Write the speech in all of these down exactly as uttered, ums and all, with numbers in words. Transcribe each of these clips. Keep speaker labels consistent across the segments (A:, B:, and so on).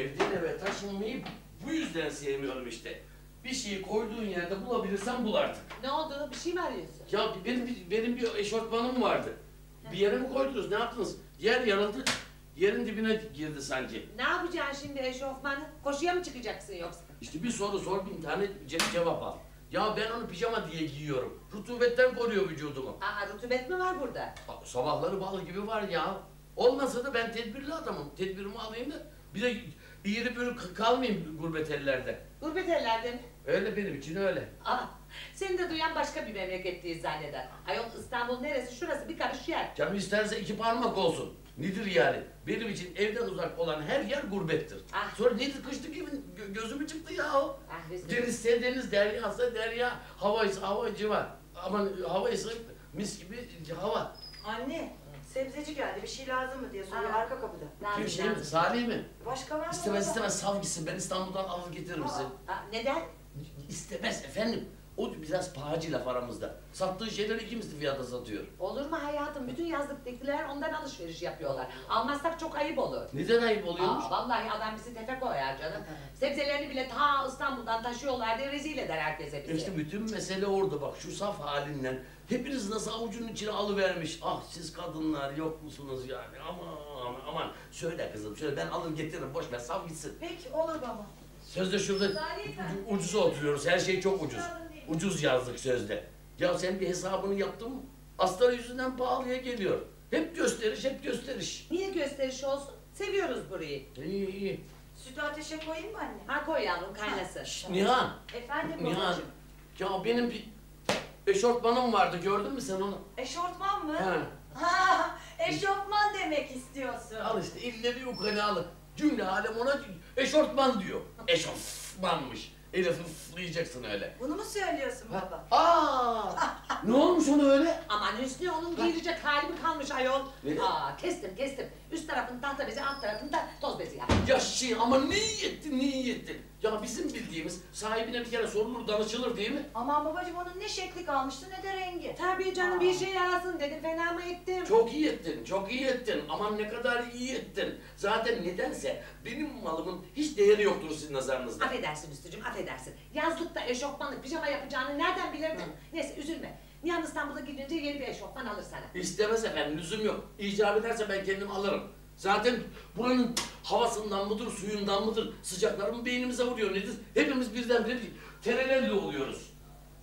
A: evden eve taşınmayı bu yüzden sevmiyorum işte. Bir şeyi koyduğun yerde bulabilirsen bul artık.
B: Ne oldu? Bir şey mi arıyorsun?
A: Ya benim bir, benim bir eşortmanım vardı. Bir yere mi koydunuz? Ne yaptınız? Yer yarıldı. Yerin dibine girdi sanki.
B: Ne yapacaksın şimdi eşofmanı? Koşuya mı çıkacaksın yoksa?
A: İşte bir soru sor, bin tane ce- cevap al. Ya ben onu pijama diye giyiyorum. Rutubetten koruyor vücudumu.
B: Aa, rutubet mi var burada?
A: Sabahları bal gibi var ya. Olmasa da ben tedbirli adamım. Tedbirimi alayım da bir de yeri böyle kalmayayım gurbet ellerde.
B: Gurbet ellerde mi?
A: Öyle benim için öyle.
B: Aa, seni de duyan başka bir memleketliyiz zanneder. Ayol İstanbul neresi? Şurası bir karış yer.
A: Canım isterse iki parmak olsun. Nedir yani? Benim için evden uzak olan her yer gurbettir.
B: Ah.
A: Sonra nedir kışlık gibi gö gözümü çıktı ya.
B: Ah, Hüsnü.
A: Denizse deniz, deryasa derya, havaysa hava civa. Aman havaysa mis gibi hava.
C: Anne, sebzeci geldi. Bir şey lazım mı diye soruyor
B: Aa.
C: arka kapıda.
A: Kim
B: Lazım,
A: şey mi?
B: lazım.
A: Salih mi?
C: Başka var mı?
A: İstemez istemez sav gitsin. Ben İstanbul'dan alır getirir misin?
B: Aa, neden?
A: İstemez efendim. O biraz pahalı laf aramızda. Sattığı şeyleri iki misli fiyata satıyor.
B: Olur mu hayatım? Bütün yazlıktakiler ondan alışveriş yapıyorlar. Almazsak çok ayıp olur.
A: Neden ayıp oluyormuş?
B: Aa, vallahi adam bizi tefe koyar canım. Sebzelerini bile ta İstanbul'dan taşıyorlar diye rezil eder herkese bizi.
A: İşte bütün mesele orada bak şu saf halinden. Hepiniz nasıl avucunun içine alıvermiş. Ah siz kadınlar yok musunuz yani? Aman aman. Söyle kızım söyle ben alır getiririm boş ver sav gitsin.
C: Peki olur baba.
A: Sözde şurada u- ucuza oturuyoruz. Her şey çok ucuz. Ucuz yazdık sözde. Ya sen bir hesabını yaptın mı? Astar yüzünden pahalıya geliyor. Hep gösteriş, hep gösteriş.
B: Niye gösteriş olsun? Seviyoruz burayı.
A: İyi iyi.
C: Sütü ateşe koyayım mı anne?
B: Ha koy yavrum kaynasın.
A: Şşt, Nihan,
C: Efendim
A: Nihan.
C: babacığım.
A: Ya benim bir eşortmanım vardı gördün mü sen onu?
C: Eşortman mı?
A: He.
C: Ha, eşofman demek istiyorsun.
A: Al işte ille bir ukalalık. Cümle alem ona eşortman diyor. Eşofmanmış. Elif fıflayacaksın öyle.
C: Bunu mu söylüyorsun baba?
A: Aa! Ne olmuş ona öyle?
B: Aman Hüsnü onun giyilecek hali mi kalmış ayol?
A: Ne?
B: Aa kestim kestim. Üst tarafını tahta bezi, alt tarafını da toz bezi yap.
A: Ya şey ama ne iyi ettin, ne iyi ettin. Ya bizim bildiğimiz sahibine bir kere sorulur, danışılır değil mi?
C: Aman babacığım onun ne şekli kalmıştı ne de rengi.
B: Tabii canım
C: Aa.
B: bir şey yarasın dedim, fena mı ettim?
A: Çok iyi ettin, çok iyi ettin. Aman ne kadar iyi ettin. Zaten nedense benim malımın hiç değeri yoktur sizin nazarınızda.
B: Affedersin Üstücüğüm, affedersin. Yazlıkta eşofmanlık, pijama yapacağını nereden bilirdin? Neyse üzülme. Nihan İstanbul'a gidince yeni bir eşofman alır sana.
A: İstemez efendim, lüzum yok. İcap ederse ben kendim alırım. Zaten buranın havasından mıdır, suyundan mıdır, sıcakları mı beynimize vuruyor nedir? Hepimiz birdenbire bir terelelli oluyoruz.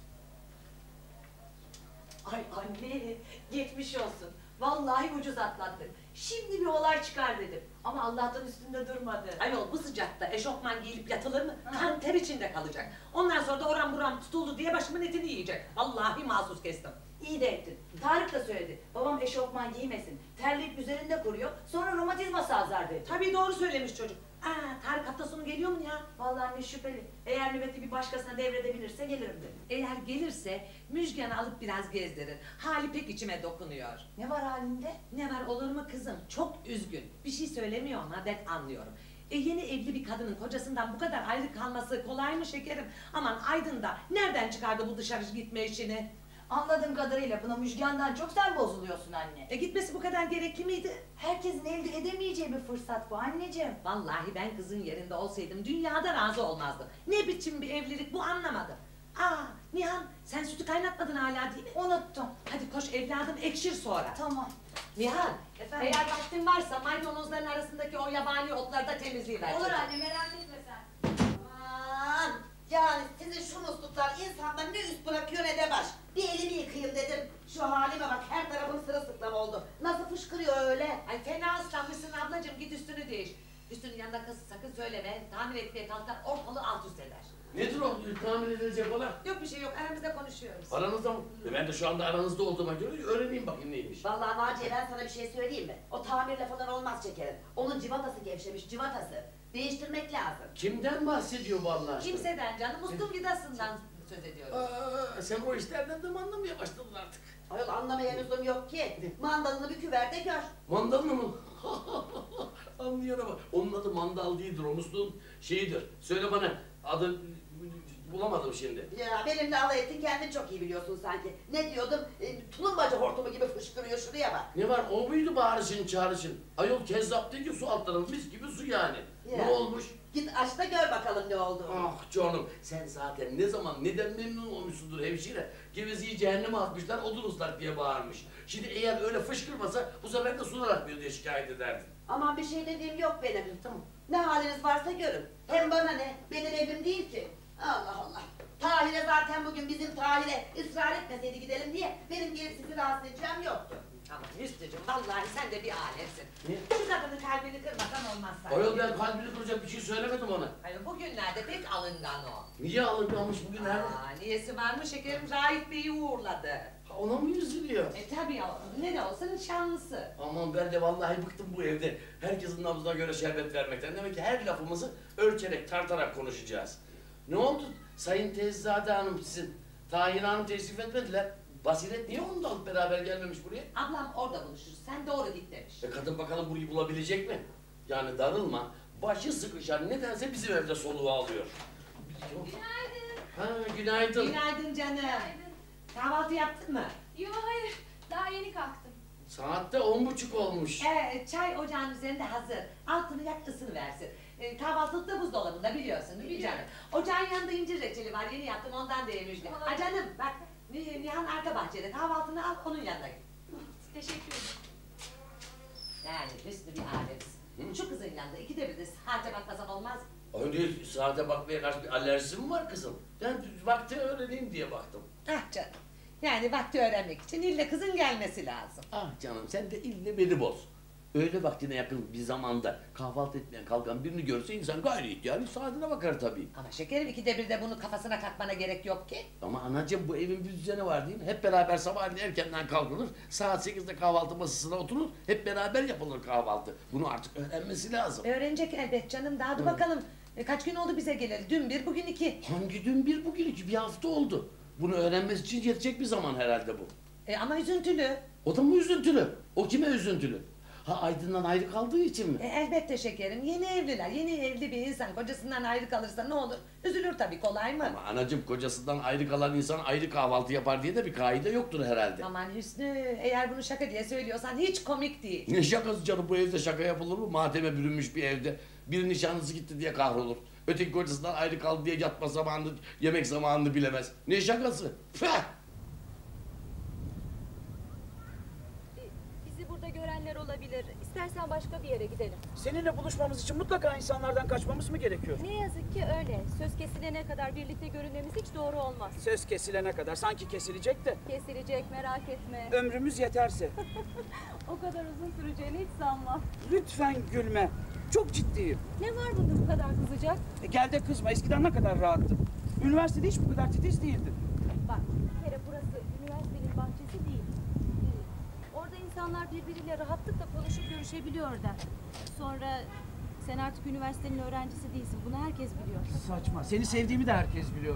C: Ay anne geçmiş olsun. Vallahi ucuz atlattık. Şimdi bir olay çıkar dedim. Ama Allah'tan üstünde durmadı.
B: Ayol bu sıcakta eşofman giyilip yatılır mı?
C: Ha.
B: Kan ter içinde kalacak. Ondan sonra da oram buram tutuldu diye başımın etini yiyecek. Vallahi mahsus kestim.
C: İyi de ettin. Tarık da söyledi. Babam eşofman giymesin. Terleyip üzerinde kuruyor. Sonra romatizması azar dedi.
B: Tabii doğru söylemiş çocuk. Aa, Tarık hafta sonu geliyor mu ya?
C: Vallahi anne şüpheli. Eğer nöbeti bir başkasına devredebilirse gelirim dedi.
B: Eğer gelirse Müjgan'ı alıp biraz gezdirin. Hali pek içime dokunuyor.
C: Ne var halinde?
B: Ne var olur mu kızım? Çok üzgün. Bir şey söylemiyor ama ben anlıyorum. E yeni evli bir kadının kocasından bu kadar ayrı kalması kolay mı şekerim? Aman Aydın da nereden çıkardı bu dışarı gitme işini?
C: Anladığım kadarıyla buna Müjgan'dan çok sen bozuluyorsun anne.
B: E gitmesi bu kadar gerekli miydi?
C: Herkesin elde edemeyeceği bir fırsat bu anneciğim.
B: Vallahi ben kızın yerinde olsaydım dünyada razı olmazdım. Ne biçim bir evlilik bu anlamadım. Aa Nihan sen sütü kaynatmadın hala değil mi?
C: Unuttum.
B: Hadi koş evladım ekşir sonra.
C: Tamam.
B: Nihan
C: Efendim?
B: eğer vaktin varsa maydanozların arasındaki o yabani otları da temizleyiver.
C: Olur
B: çocuğum.
C: anne merak etme sen.
D: Aman! Yani sizin şu musluklar insanları ne üst bırakıyor ne de baş. Bir elimi yıkayayım dedim. Şu halime bak her tarafım sırılsıklam oldu. Nasıl fışkırıyor öyle?
B: Ay fena ıslanmışsın ablacığım git üstünü değiş. Üstünün yanında kız sakın söyleme. Tamir etmeye kalkar ortalığı alt üst eder.
A: Nedir o tahmin edilecek olan?
B: Yok bir şey yok aramızda konuşuyoruz.
A: Aranızda mı? E ben de şu anda aranızda olduğuma göre öğreneyim bakayım neymiş.
D: Vallahi Naciye ben sana bir şey söyleyeyim mi? O tamirle falan olmaz şekerim. Onun civatası gevşemiş civatası. Değiştirmek lazım.
A: Kimden bahsediyor bu Allah aşkına?
B: Kimseden canım ustum gidasından söz ediyoruz.
A: Aa, sen o işlerden de mi anlamaya başladın artık?
D: Ayol anlamaya lüzum yok ki. Mandalını büküver de gör.
A: Mandalını mı? Anlayana bak. Onun adı mandal değildir, o musluğun şeyidir. Söyle bana, adı bulamadım şimdi.
D: Ya benimle alay ettin kendin çok iyi biliyorsun sanki. Ne diyordum? E, tulumbacı hortumu gibi fışkırıyor şuraya bak.
A: Ne var, o muydu bağırışın çağrışın? Ayol kezzap değil ki su alt tarafı, mis gibi su yani.
D: Ya.
A: Ne olmuş?
D: Git aç da gör bakalım ne olduğunu.
A: Ah canım, sen zaten ne zaman neden memnun olmuşsundur hemşire? Gevezeyi cehenneme atmışlar, odun ıslak diye bağırmış. Şimdi eğer öyle fışkırmasa bu sefer de sular akmıyor diye şikayet ederdin.
D: Aman bir şey dediğim yok benim. Tamam. Ne haliniz varsa görün. Hem bana ne? Benim evim değil ki. Allah Allah. Tahir'e zaten bugün bizim Tahir'e ısrar etmeseydi gidelim diye benim gelip sizi rahatsız edeceğim yoktu.
B: Aman Hüsnü'cüm vallahi sen de bir alemsin.
A: Niye?
B: Şu kadının kalbini kırmasan olmaz sanki.
A: Ayol ben kalbini kıracak bir şey söylemedim ona.
B: Hayır bugünlerde pek alıngan o.
A: Niye alınganmış bugünlerde?
B: Aa, niyesi var mı şekerim Raif Bey'i uğurladı.
A: Ha, ona mı üzülüyor?
B: E tabii ya ne de olsa nişanlısı.
A: Aman ben de vallahi bıktım bu evde. Herkesin nabzına göre şerbet vermekten. Demek ki her lafımızı ölçerek, tartarak konuşacağız. Ne oldu? Sayın Teyzade Hanım sizin Tahir Hanım teşrif etmediler. Basiret niye onu da alıp beraber gelmemiş buraya?
B: Ablam orada buluşur sen doğru git demiş.
A: E kadın bakalım burayı bulabilecek mi? Yani darılma, başı sıkışan nedense bizim evde soluğu alıyor.
E: Günaydın.
A: Ha günaydın.
B: Günaydın canım.
E: Günaydın.
B: Kahvaltı yaptın mı?
E: Yo hayır. Daha yeni kalktım.
A: Saatte on buçuk olmuş.
B: Ee, çay ocağın üzerinde hazır. Altını yak ısını versin. Ee, kahvaltılık da buzdolabında biliyorsun değil mi canım? Ocağın yanında incir reçeli var yeni yaptım ondan da yemiştim.
E: Tamam.
B: Ha canım bak Ni- Nihan arka bahçede kahvaltını al onun yanına git.
E: Teşekkür ederim.
B: Yani Hüsnü bir alemsin. Şu kızın yanında ikide bir de saate bakmasan olmaz mı?
A: Önce saate bakmaya karşı bir alerjisi mi var kızım? Ben vakti öğreneyim diye baktım.
B: Ah canım. Yani vakti öğrenmek için ille kızın gelmesi lazım.
A: Ah canım sen de ille beni boz. Öğle vaktine yakın bir zamanda kahvaltı etmeye kalkan birini görse insan gayri ihtiyari saatine bakar tabii.
B: Ama şekerim ikide bir de bunu kafasına kakmana gerek yok ki.
A: Ama anacığım bu evin bir düzeni var değil mi? Hep beraber sabahleyin erkenden kalkılır, saat sekizde kahvaltı masasına oturur, hep beraber yapılır kahvaltı. Bunu artık öğrenmesi lazım.
B: Öğrenecek elbet canım. Daha dur
A: Hı.
B: bakalım. E, kaç gün oldu bize geleli? Dün bir, bugün iki.
A: Hangi dün bir bugün iki bir hafta oldu. Bunu öğrenmesi için yetecek bir zaman herhalde bu.
B: E, ama üzüntülü.
A: O da mı üzüntülü? O kime üzüntülü? Ha Aydın'dan ayrı kaldığı için mi?
B: E, elbette şekerim. Yeni evliler. Yeni evli bir insan kocasından ayrı kalırsa ne olur? Üzülür tabii, kolay mı?
A: Ama anacığım kocasından ayrı kalan insan ayrı kahvaltı yapar diye de bir kaide yoktur herhalde.
B: Aman Hüsnü, eğer bunu şaka diye söylüyorsan hiç komik değil.
A: Ne şakası canım bu evde şaka yapılır mı? Mateme bürünmüş bir evde. Bir nişanlısı gitti diye kahrolur. Öteki kocasından ayrı kaldı diye yatma zamanını, yemek zamanını bilemez. Ne şakası? Püh!
F: Bizi burada görenler olabilir. İstersen başka bir yere gidelim.
G: Seninle buluşmamız için mutlaka insanlardan kaçmamız mı gerekiyor?
F: Ne yazık ki öyle. Söz kesilene kadar birlikte görünmemiz hiç doğru olmaz.
G: Söz kesilene kadar sanki kesilecek de
F: Kesilecek, merak etme.
G: ömrümüz yeterse.
F: O kadar uzun süreceğini hiç sanmam.
G: Lütfen gülme. Çok ciddiyim.
F: Ne var bunda bu kadar kızacak?
G: E gel de kızma. Eskiden ne kadar rahattın. Üniversitede hiç bu kadar titiz değildin.
F: Bak, bir kere burası üniversitenin bahçesi değil. Ee, Orada insanlar birbiriyle rahatlıkla konuşup görüşebiliyor da. Sonra sen artık üniversitenin öğrencisi değilsin. Bunu herkes biliyor.
G: Saçma. Seni sevdiğimi de herkes biliyor.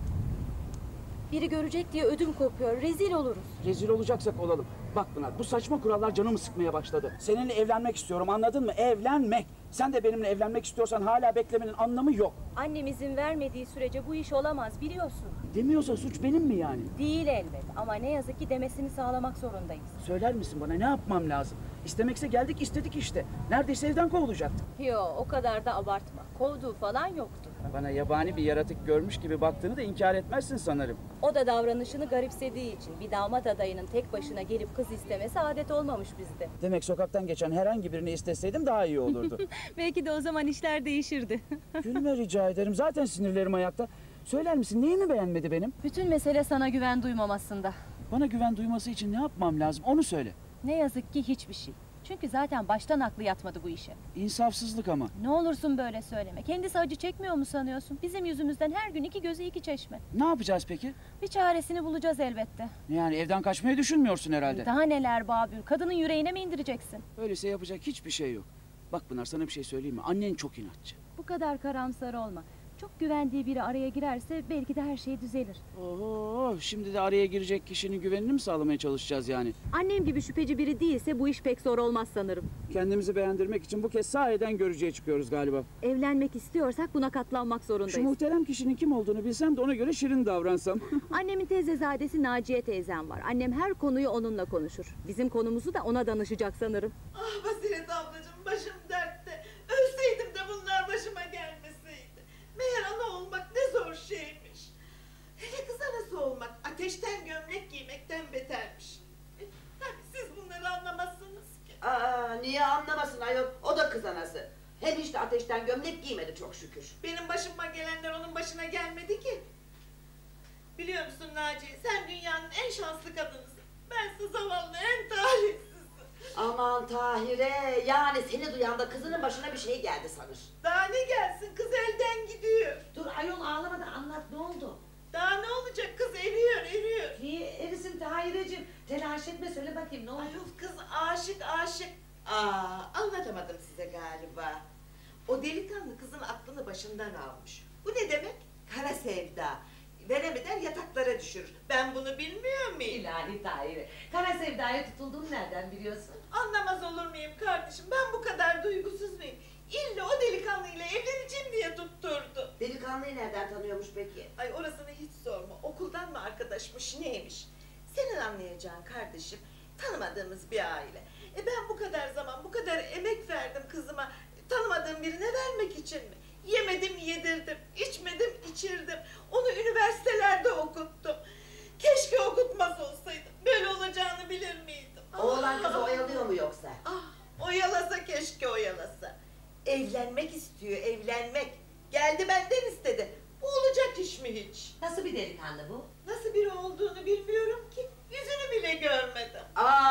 F: Biri görecek diye ödüm kopuyor. Rezil oluruz.
G: Rezil olacaksak olalım. Bak Pınar, bu saçma kurallar canımı sıkmaya başladı. Seninle evlenmek istiyorum, anladın mı? Evlenmek. Sen de benimle evlenmek istiyorsan hala beklemenin anlamı yok.
F: Annem izin vermediği sürece bu iş olamaz biliyorsun.
G: Demiyorsa suç benim mi yani?
F: Değil elbet ama ne yazık ki demesini sağlamak zorundayız.
G: Söyler misin bana ne yapmam lazım? İstemekse geldik istedik işte. Neredeyse evden kovulacaktık.
F: Yo o kadar da abartma. Kovduğu falan yoktu.
G: Bana yabani bir yaratık görmüş gibi baktığını da inkar etmezsin sanırım.
F: O da davranışını garipsediği için bir damat adayının tek başına gelip kız istemesi adet olmamış bizde.
G: Demek sokaktan geçen herhangi birini isteseydim daha iyi olurdu.
F: Belki de o zaman işler değişirdi.
G: Gülme rica ederim. Zaten sinirlerim ayakta. Söyler misin neyimi beğenmedi benim?
F: Bütün mesele sana güven duymamasında.
G: Bana güven duyması için ne yapmam lazım onu söyle.
F: Ne yazık ki hiçbir şey. Çünkü zaten baştan aklı yatmadı bu işe.
G: İnsafsızlık ama.
F: Ne olursun böyle söyleme. Kendisi acı çekmiyor mu sanıyorsun? Bizim yüzümüzden her gün iki gözü iki çeşme.
G: Ne yapacağız peki?
F: Bir çaresini bulacağız elbette.
G: Yani evden kaçmayı düşünmüyorsun herhalde.
F: Daha neler Babür? Kadının yüreğine mi indireceksin?
G: Öyleyse yapacak hiçbir şey yok. Bak Pınar sana bir şey söyleyeyim mi? Annen çok inatçı.
F: Bu kadar karamsar olma. Çok güvendiği biri araya girerse belki de her şey düzelir.
G: Oho, şimdi de araya girecek kişinin güvenini mi sağlamaya çalışacağız yani?
F: Annem gibi şüpheci biri değilse bu iş pek zor olmaz sanırım.
G: Kendimizi beğendirmek için bu kez sahiden görücüye çıkıyoruz galiba.
F: Evlenmek istiyorsak buna katlanmak
G: Şu
F: zorundayız.
G: muhterem kişinin kim olduğunu bilsem de ona göre şirin davransam.
F: Annemin teyzezadesi Naciye teyzem var. Annem her konuyu onunla konuşur. Bizim konumuzu da ona danışacak sanırım.
D: Ah Basiret ablacığım başım dertte. Ölseydim de bunlar giymedi çok şükür.
H: Benim başıma gelenler onun başına gelmedi ki. Biliyor musun Naciye, sen dünyanın en şanslı kadınısın. Bense zavallı, en talihsizsin.
D: Aman Tahire, yani seni duyan da kızının başına bir şey geldi sanır.
H: Daha ne gelsin, kız elden gidiyor.
B: Dur ayol ağlama da anlat ne oldu?
H: Daha ne olacak, kız eriyor, eriyor.
B: Niye erisin Tahireciğim? Telaş etme söyle bakayım ne oldu?
H: Ayol kız aşık aşık. Aa, anlatamadım size galiba. O delikanlı kızın aklını başından almış. Bu ne demek? Kara sevda. Veremeden yataklara düşürür. Ben bunu bilmiyor muyum?
B: İlahi Tahire. Kara sevdaya tutulduğunu nereden biliyorsun?
H: Anlamaz olur muyum kardeşim? Ben bu kadar duygusuz muyum? İlle o delikanlıyla evleneceğim diye tutturdu.
D: Delikanlıyı nereden tanıyormuş peki?
H: Ay orasını hiç sorma. Okuldan mı arkadaşmış neymiş? Senin anlayacağın kardeşim tanımadığımız bir aile. E ben bu kadar zaman bu kadar emek verdim kızıma tanımadığım birine vermek için mi? Yemedim yedirdim, içmedim içirdim. Onu üniversitelerde okuttum. Keşke okutmaz olsaydım. Böyle olacağını bilir miydim?
D: Oğlan kızı oyalıyor mu yoksa?
H: Ah, oyalasa keşke oyalasa. Evlenmek istiyor, evlenmek. Geldi benden istedi. Bu olacak iş mi hiç?
B: Nasıl bir delikanlı bu?
H: Nasıl biri olduğunu bilmiyorum ki. Yüzünü bile görmedim.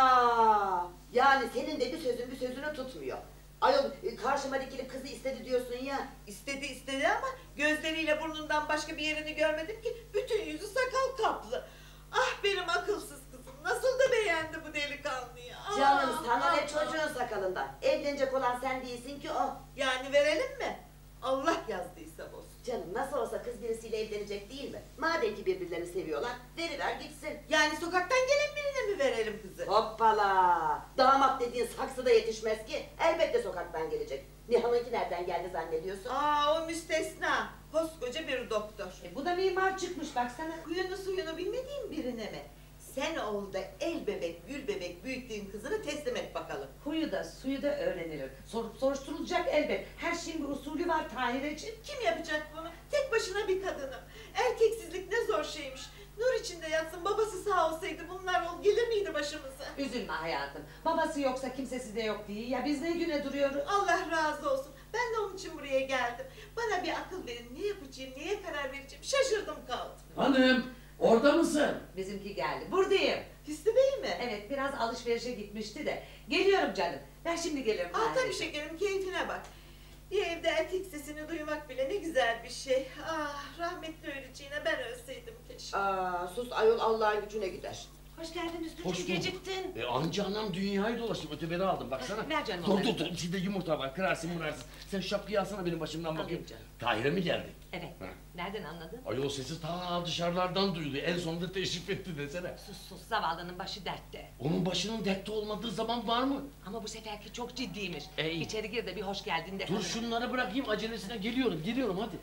D: Aa, yani senin de bir sözün bir sözünü tutmuyor. Ayol karşıma dikilip kızı istedi diyorsun ya.
H: İstedi istedi ama gözleriyle burnundan başka bir yerini görmedim ki. Bütün yüzü sakal kaplı. Ah benim akılsız kızım. Nasıl da beğendi bu delikanlıyı. Ah,
D: Canım sana ne
H: ah,
D: çocuğun sakalından. Evlenecek olan sen değilsin ki o.
H: Yani verelim mi? Allah yazdıysa bozsun.
D: Canım nasıl olsa kız birisiyle evlenecek değil mi? Madem ki birbirlerini seviyorlar, veriver gitsin.
H: Yani sokaktan gelen birine mi verelim kızı?
D: Hoppala! Damat dediğin saksıda yetişmez ki. Elbette sokaktan gelecek. Nihan'ınki nereden geldi zannediyorsun?
H: Aa o müstesna. Koskoca bir doktor.
B: E, bu da mimar çıkmış baksana.
H: Huyunu suyunu bilmediğin birine mi? Sen ol da el bebek, gül bebek büyüttüğün kızını teslim et bakalım.
B: Huyu da suyu da öğrenilir. Sorup soruşturulacak elbet. Her şeyin bir usulü var Tahireciğim.
H: Kim yapacak bunu? Tek başına bir kadınım. Erkeksizlik ne zor şeymiş. Nur içinde yatsın, babası sağ olsaydı bunlar ol gelir miydi başımıza?
B: Üzülme hayatım. Babası yoksa kimsesi de yok değil. Ya biz ne güne duruyoruz?
H: Allah razı olsun. Ben de onun için buraya geldim. Bana bir akıl verin. Ne yapacağım, neye karar vereceğim? Şaşırdım kaldım.
A: Hanım orada mısın?
B: Bizimki geldi. Buradayım.
H: Hüsnü Bey mi?
B: Evet biraz alışverişe gitmişti de. Geliyorum canım. Ben şimdi gelirim.
H: Ah tabii
B: Tahireciğim.
H: şekerim, keyfine bak. Bir evde erkek sesini duymak bile ne güzel bir şey. Ah rahmetli öleceğine ben ölseydim keşke.
D: Aa, sus ayol Allah'ın gücüne gider.
B: Hoş geldin Üstücüğüm.
A: Hoş bulduk.
B: Geciktin.
A: E, anca anam dünyayı dolaştım öteberi aldım baksana.
B: Ver canım
A: Dur
B: onları.
A: dur dur içinde yumurta var kırarsın mırarsın. Sen şapkayı alsana benim başımdan bakayım.
B: Alayım canım.
A: Tahir'e mi geldi?
B: Evet.
A: Ha.
B: Nereden anladın?
A: Ayol sesi ta dışarılardan duyuluyor. En sonunda teşrif etti desene.
B: Sus sus zavallının başı dertte.
A: Onun başının dertte olmadığı zaman var mı?
B: Ama bu seferki çok ciddiymiş.
A: Ey.
B: İçeri gir de bir hoş geldin de.
A: Dur şunları bırakayım acelesine geliyorum geliyorum hadi.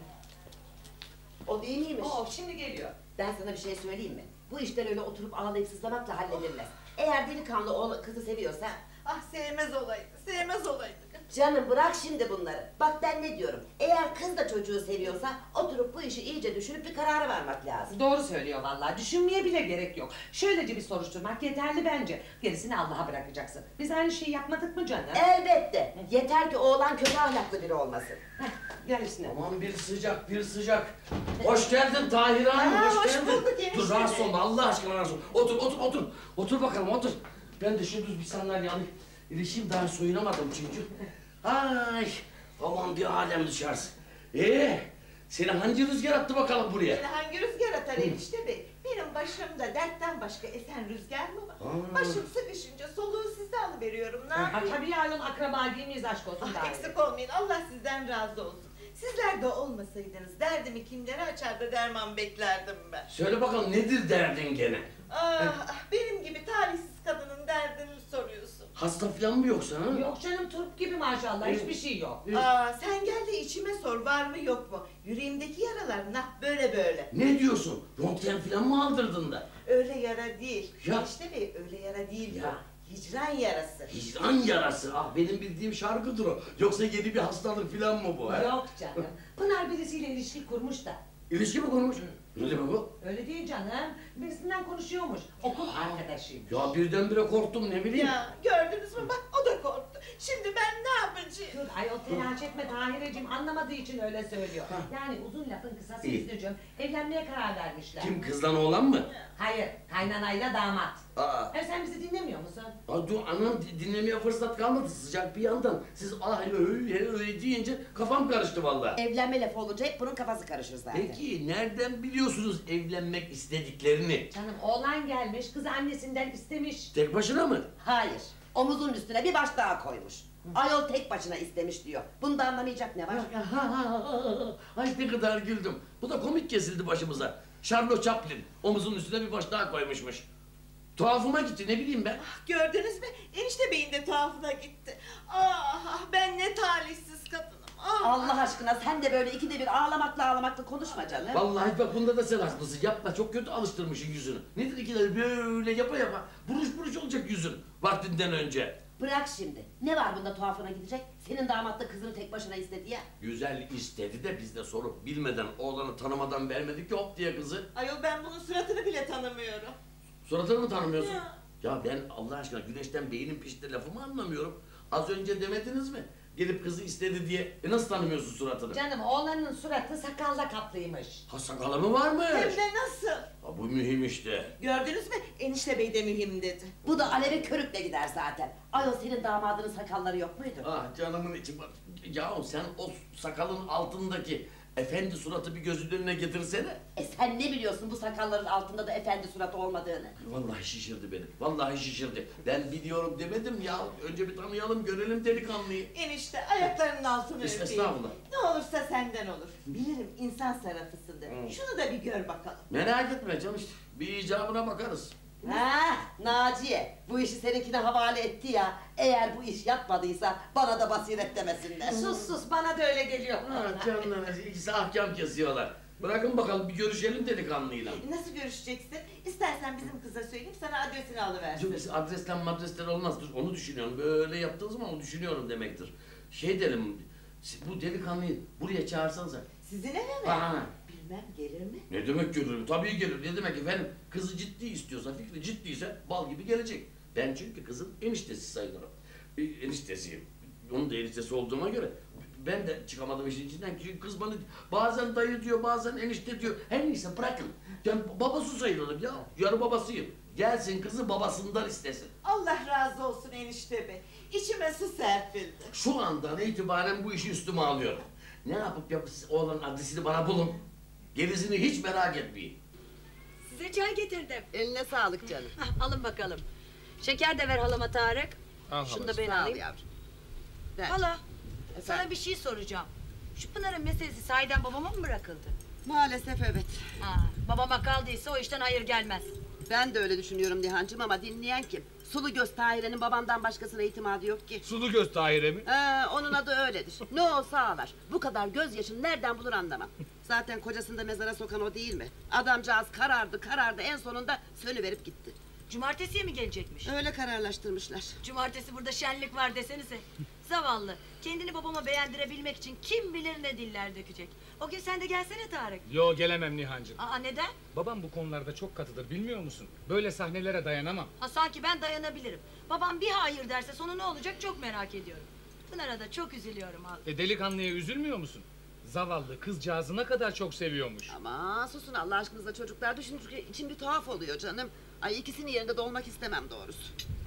D: O değil miymiş?
B: Oo şimdi geliyor.
D: Ben sana bir şey söyleyeyim mi? Bu işler öyle oturup ağlayıp sızlamakla halledilmez. Eğer delikanlı oğlu kızı seviyorsa...
H: Ah sevmez olaydı, sevmez olaydı.
D: Canım bırak şimdi bunları. Bak ben ne diyorum. Eğer kız da çocuğu seviyorsa oturup bu işi iyice düşünüp bir karara varmak lazım.
B: Doğru söylüyor vallahi. Düşünmeye bile gerek yok. Şöylece bir soruşturmak yeterli bence. Gerisini Allah'a bırakacaksın. Biz aynı şeyi yapmadık mı canım?
D: Elbette. Yeter ki oğlan kötü ahlaklı biri olmasın.
B: Heh, gel üstüne.
A: Aman bir sıcak bir sıcak. Hoş geldin Tahir Hanım
H: Aa,
A: hoş,
H: hoş
A: geldin.
H: bulduk enişte.
A: Dur rahatsız olma Allah aşkına rahatsız olma. Otur otur otur. Otur bakalım otur. Ben de şu düz bir sandalye alayım. İlişeyim daha soyunamadım çünkü. Ay aman bir alem dışarısı. Ee, seni hangi rüzgar attı bakalım buraya?
H: Beni hangi rüzgar atar enişte bey? Benim başımda dertten başka esen rüzgar mı var?
A: Aa.
H: Başım sıkışınca soluğu sizden alıveriyorum. Ne
B: Ha
H: yapayım?
B: tabii ya onun akraba değil miyiz aşk olsun
H: Ah,
B: daha
H: eksik olmayın. Allah sizden razı olsun. Sizler de olmasaydınız derdimi kimlere açar da derman beklerdim ben.
A: Söyle bakalım nedir derdin gene?
H: Ah, ah, benim gibi talihsiz kadının derdini soruyorsun.
A: Hasta falan mı yoksa ha?
B: Yok canım turp gibi maşallah
A: Evet.
B: hiçbir şey yok.
H: Aa, sen gel de içime sor var mı yok mu? Yüreğimdeki yaralar nah böyle böyle.
A: Ne diyorsun? Röntgen falan mı aldırdın da?
H: Öyle yara değil.
A: Ya.
H: İşte bey öyle yara değil
A: Ya.
H: ya. Hicran yarası.
A: Hicran yarası. Ah benim bildiğim şarkıdır o. Yoksa yeni bir hastalık falan mı bu? Ha?
B: Yok canım. Pınar birisiyle ilişki kurmuş da.
A: İlişki mi kurmuş? Ne demek bu?
B: Öyle değil canım. Birisinden konuşuyormuş. Okul arkadaşıyım.
A: Ya birdenbire korktum ne bileyim.
H: Ya gördünüz mü bak o da korktu. Şimdi ben ne yapacağım?
B: Dur ayol telaş etme Tahireciğim, anlamadığı için öyle söylüyor. Yani uzun lafın kısası
A: İyi.
B: Hüsnücüğüm, evlenmeye karar vermişler.
A: Kim, kızdan oğlan mı?
B: Hayır, kaynanayla damat.
A: Aa.
B: E sen bizi dinlemiyor musun?
A: Aa, dur anam, di- dinlemeye fırsat kalmadı sıcak bir yandan. Siz ay öyle öyle deyince kafam karıştı vallahi.
D: Evlenme lafı olunca hep bunun kafası karışır zaten.
A: Peki nereden biliyorsunuz evlenmek istediklerini?
B: Canım oğlan gelmiş, kızı annesinden istemiş.
A: Tek başına mı?
D: Hayır. Omuzun üstüne bir baş daha koymuş. Ayol tek başına istemiş diyor. Bunda anlamayacak ne var?
A: Ay ne kadar güldüm. Bu da komik kesildi başımıza. Charles Chaplin omuzun üstüne bir baş daha koymuşmuş. Tuhafıma gitti, ne bileyim ben.
H: Gördünüz mü? Enişte beyin de tuhafına gitti. Ah, ah, ben ne talihsiz kadınım. Ah.
D: Allah aşkına sen de böyle ikide bir ağlamakla ağlamakla konuşma canım.
A: Vallahi bak bunda da sen haklısın. Yapma, çok kötü alıştırmışsın yüzünü. Nedir ikileri böyle yapa yapa buruş buruş olacak yüzün vaktinden önce.
D: Bırak şimdi. Ne var bunda tuhafına gidecek? Senin damat da kızını tek başına istedi ya.
A: Güzel istedi de biz de sorup bilmeden, oğlanı tanımadan vermedik ki hop diye kızı.
H: Ayol ben bunun suratını bile tanımıyorum.
A: Suratını mı tanımıyorsun?
H: Ya.
A: Ya ben Allah aşkına güneşten beynin pişti lafımı anlamıyorum. Az önce demediniz mi? Gelip kızı istedi diye. E nasıl tanımıyorsun suratını?
B: Canım oğlanın suratı sakalla kaplıymış.
A: Ha sakalı mı varmış?
H: Hem de nasıl?
A: Ha, bu mühim işte.
H: Gördünüz mü? Enişte bey de mühim dedi.
D: Bu da alevi körükle gider zaten. Ayol senin damadının sakalları yok muydu?
A: Ah canımın içi bak. Yahu sen o sakalın altındaki efendi suratı bir gözünün önüne getirsene.
D: E sen ne biliyorsun bu sakalların altında da efendi suratı olmadığını?
A: Vallahi şişirdi beni. Vallahi şişirdi. Ben biliyorum demedim ya. Önce bir tanıyalım, görelim delikanlıyı.
H: Enişte ayaklarının altını
A: Es-
H: öpeyim.
A: estağfurullah.
H: Ne olursa senden olur. Bilirim insan sarrafısındır.
A: Hı.
H: Şunu da bir gör bakalım.
A: Merak etme canım işte. Bir icabına bakarız.
D: Ha, Naciye bu işi seninkine havale etti ya. Eğer bu iş yapmadıysa bana da basiret demesinler.
B: Sus sus, bana da öyle geliyor.
A: Ha canım, ikisi ahkam kesiyorlar. Bırakın bakalım bir görüşelim delikanlıyla.
H: Nasıl görüşeceksin? İstersen bizim kıza söyleyeyim sana adresini alıversin.
A: Yok, adresten madresten olmaz. Dur, onu düşünüyorum. Böyle yaptığın zaman onu düşünüyorum demektir. Şey derim, bu delikanlıyı buraya çağırsanıza.
H: Sizin eve mi?
A: Ha.
H: Bilmem gelir mi?
A: Ne demek görürüm? Tabii gelir. Ne demek efendim? Kızı ciddi istiyorsa, fikri ciddiyse bal gibi gelecek. Ben çünkü kızın eniştesi sayılırım. E, eniştesiyim. Onun da eniştesi olduğuma göre ben de çıkamadım işin içinden. Çünkü kız bana bazen dayı diyor, bazen enişte diyor. Her neyse bırakın. Ben babası sayılırım ya. Yarı babasıyım. Gelsin kızı babasından istesin.
H: Allah razı olsun enişte bey. İçime su serpildi.
A: Şu andan itibaren bu işi üstüme alıyorum. Ne yapıp yapıp oğlanın adresini bana bulun. Gerisini hiç merak etmeyin.
C: Size çay getirdim.
D: Eline sağlık canım.
C: Hah, alın bakalım. Şeker de ver halama Tarık.
I: Al
C: Şunu da
I: halacığım.
C: ben
D: Sağ ol
C: alayım.
D: yavrum. Ver.
C: Hala, sana
D: Efendim?
C: bir şey soracağım. Şu Pınar'ın meselesi sahiden babama mı bırakıldı?
D: Maalesef evet.
C: Ha, babama kaldıysa o işten hayır gelmez.
D: Ben de öyle düşünüyorum Nihancığım ama dinleyen kim? Sulu göz Tahire'nin babamdan başkasına itimadı yok ki.
I: Sulu göz Tahir'e mi?
D: Ee, onun adı öyledir. Ne olsa ağlar. Bu kadar gözyaşını nereden bulur anlamam. Zaten kocasını da mezara sokan o değil mi? Adamcağız karardı karardı en sonunda sönüverip gitti.
C: Cumartesiye mi gelecekmiş?
D: Öyle kararlaştırmışlar.
C: Cumartesi burada şenlik var desenize. Zavallı. Kendini babama beğendirebilmek için kim bilir ne diller dökecek. O gün sen de gelsene Tarık.
I: Yo gelemem Nihancığım.
C: Aa neden?
I: Babam bu konularda çok katıdır bilmiyor musun? Böyle sahnelere dayanamam.
C: Ha sanki ben dayanabilirim. Babam bir hayır derse sonu ne olacak çok merak ediyorum. Pınar'a da çok üzülüyorum abi.
I: E delikanlıya üzülmüyor musun? Zavallı kızcağızı ne kadar çok seviyormuş.
D: Ama susun Allah aşkınıza çocuklar düşündükçe içim bir tuhaf oluyor canım. Ay ikisinin yerinde de olmak istemem doğrusu.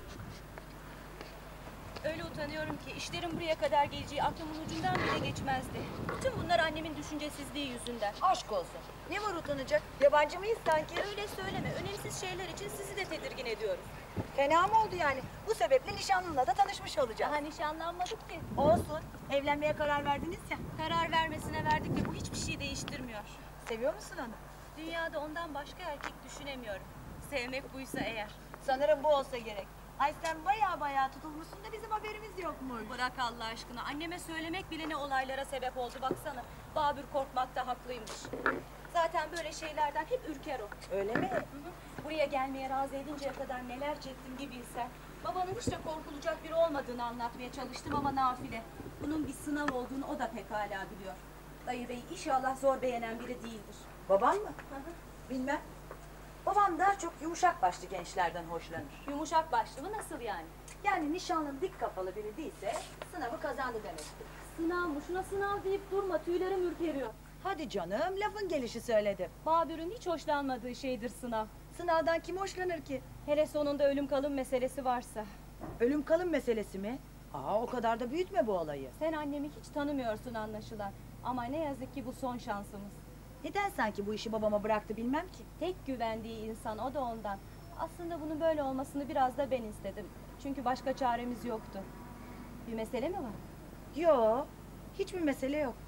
F: Öyle utanıyorum ki işlerin buraya kadar geleceği aklımın ucundan bile geçmezdi. Bütün bunlar annemin düşüncesizliği yüzünden.
C: Aşk olsun. Ne var utanacak? Yabancı mıyız sanki?
F: Öyle söyleme. Önemsiz şeyler için sizi de tedirgin ediyoruz.
C: Fena mı oldu yani? Bu sebeple nişanlınla da tanışmış olacağız.
F: Daha nişanlanmadık ki.
C: Olsun. Evlenmeye karar verdiniz ya.
F: Karar vermesine verdik de bu hiçbir şey değiştirmiyor.
C: Seviyor musun onu?
F: Dünyada ondan başka erkek düşünemiyorum. Sevmek buysa eğer.
C: Sanırım bu olsa gerek. Ay sen baya baya tutulmuşsun da bizim haberimiz yokmuş.
F: Bırak Allah aşkına. Anneme söylemek bile ne olaylara sebep oldu baksana. Babür korkmakta haklıymış. Zaten böyle şeylerden hep ürker o.
C: Öyle mi?
F: Hı hı. Buraya gelmeye razı edinceye kadar neler çektim bir bilsen. Babanın hiç de korkulacak biri olmadığını anlatmaya çalıştım ama nafile. Bunun bir sınav olduğunu o da pekala biliyor. Dayı bey inşallah zor beğenen biri değildir.
C: Baban mı?
F: Hı hı.
C: Bilmem. Babam daha çok yumuşak başlı gençlerden hoşlanır.
F: Yumuşak başlı mı nasıl yani? Yani nişanlın dik kafalı biri değilse sınavı kazandı demektir. Sınav mı? Şuna sınav deyip durma, tüylerim ürperiyor.
J: Hadi canım, lafın gelişi söyledim.
F: Babür'ün hiç hoşlanmadığı şeydir sınav.
J: Sınavdan kim hoşlanır ki?
F: Hele sonunda ölüm kalım meselesi varsa.
J: Ölüm kalım meselesi mi? Aa, o kadar da büyütme bu olayı.
F: Sen annemi hiç tanımıyorsun anlaşılan. Ama ne yazık ki bu son şansımız.
J: Neden sanki bu işi babama bıraktı bilmem ki.
F: Tek güvendiği insan o da ondan. Aslında bunun böyle olmasını biraz da ben istedim. Çünkü başka çaremiz yoktu. Bir mesele mi var?
J: Yo, hiçbir mesele yok.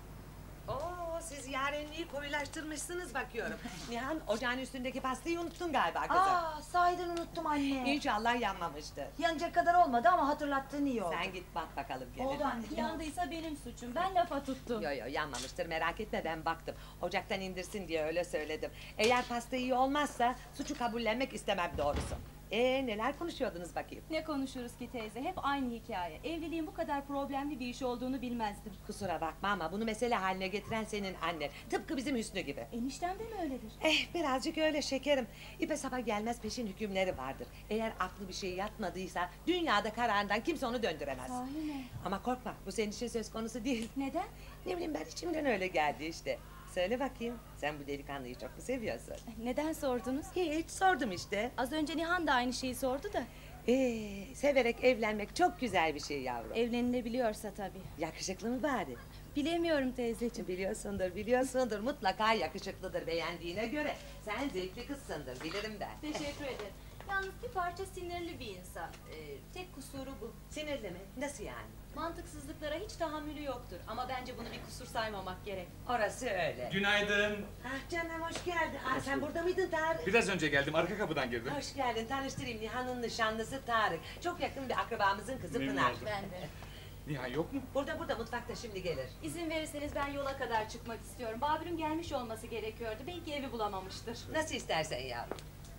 B: Oo, siz yarenliği koyulaştırmışsınız bakıyorum. Nihan, ocağın üstündeki pastayı unuttun galiba kızım.
J: Aa, sahiden unuttum anne.
B: İnşallah yanmamıştır.
J: Yanacak kadar olmadı ama hatırlattığın iyi oldu.
B: Sen git bak bakalım gelin.
J: Oldu anneciğim.
F: Yandıysa benim suçum. Ben lafa tuttum.
B: Yo yo yanmamıştır, merak etme, ben baktım. Ocaktan indirsin diye öyle söyledim. Eğer pasta iyi olmazsa suçu kabullenmek istemem doğrusu. Ee neler konuşuyordunuz bakayım?
F: Ne konuşuruz ki teyze? Hep aynı hikaye. Evliliğin bu kadar problemli bir iş olduğunu bilmezdim.
B: Kusura bakma ama bunu mesele haline getiren senin annen. Tıpkı bizim Hüsnü gibi.
F: Eniştem de mi öyledir?
B: Eh birazcık öyle şekerim. İpe sapa gelmez peşin hükümleri vardır. Eğer aklı bir şey yatmadıysa dünyada kararından kimse onu döndüremez.
F: Sahi mi?
B: Ama korkma, bu senin için söz konusu değil.
F: Neden?
B: Ne bileyim, ben içimden öyle geldi işte. Söyle bakayım, sen bu delikanlıyı çok mu seviyorsun?
F: Neden sordunuz?
B: Hiç, sordum işte.
F: Az önce Nihan da aynı şeyi sordu da.
B: Ee, severek evlenmek çok güzel bir şey yavrum.
F: Evlenilebiliyorsa tabii.
B: Yakışıklı mı bari?
F: Bilemiyorum teyzeciğim.
B: Biliyorsundur, biliyorsundur. Mutlaka yakışıklıdır beğendiğine göre. Sen zevkli kızsındır, bilirim ben.
F: Teşekkür ederim. Yalnız bir parça sinirli bir insan. Ee, tek kusuru bu.
B: Sinirli mi? Nasıl yani?
F: Mantıksızlıklara hiç tahammülü yoktur. Ama bence bunu bir kusur saymamak gerek.
B: Orası öyle.
I: Günaydın.
B: Ah canım, hoş geldin. Aa, sen burada mıydın Tarık?
I: Biraz önce geldim, arka kapıdan girdim.
B: Hoş geldin, tanıştırayım. Nihan'ın nişanlısı Tarık. Çok yakın bir akrabamızın kızı
I: Memnun
B: Pınar.
I: oldum.
F: Ben de.
I: Nihan yok mu?
B: Burada burada, mutfakta şimdi gelir.
F: İzin verirseniz ben yola kadar çıkmak istiyorum. Babür'ün gelmiş olması gerekiyordu. Belki evi bulamamıştır.
B: Nasıl istersen yavrum.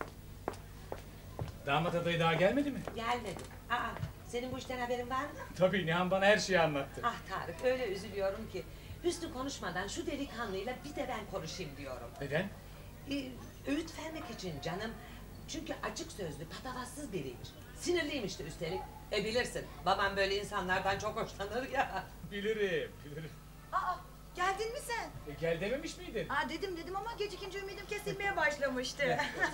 I: Damat adayı daha gelmedi mi?
B: Gelmedi. Aa, senin bu işten haberin var mı?
I: Tabii, Nihan bana her şeyi anlattı.
B: Ah Tarık, öyle üzülüyorum ki. Hüsnü konuşmadan şu delikanlıyla bir de ben konuşayım diyorum.
I: Neden?
B: Ee, öğüt vermek için canım. Çünkü açık sözlü, patavatsız biriymiş. Sinirliymiş de üstelik. E bilirsin, babam böyle insanlardan çok hoşlanır ya.
I: Bilirim, bilirim.
J: Aa, geldin mi sen?
I: E, gel dememiş miydin?
J: Aa, dedim dedim ama gecikince ümidim kesilmeye başlamıştı.